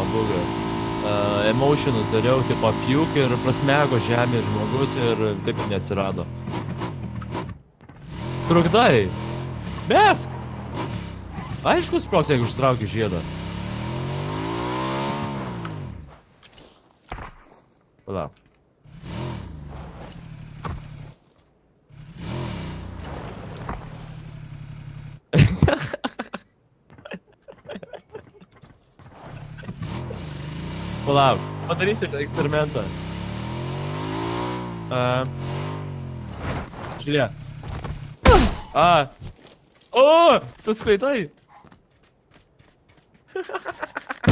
bugas. Emotionus dariau, tipo pjuk ir prasmego žemė žmogus ir taip ir neatsirado. Trukdai! Mesk! Aišku sproks, jeigu ištrauki žiedą. Palauk. Palauk, padarysiu eksperimentą. Žiūrėk. O, tu skraidai.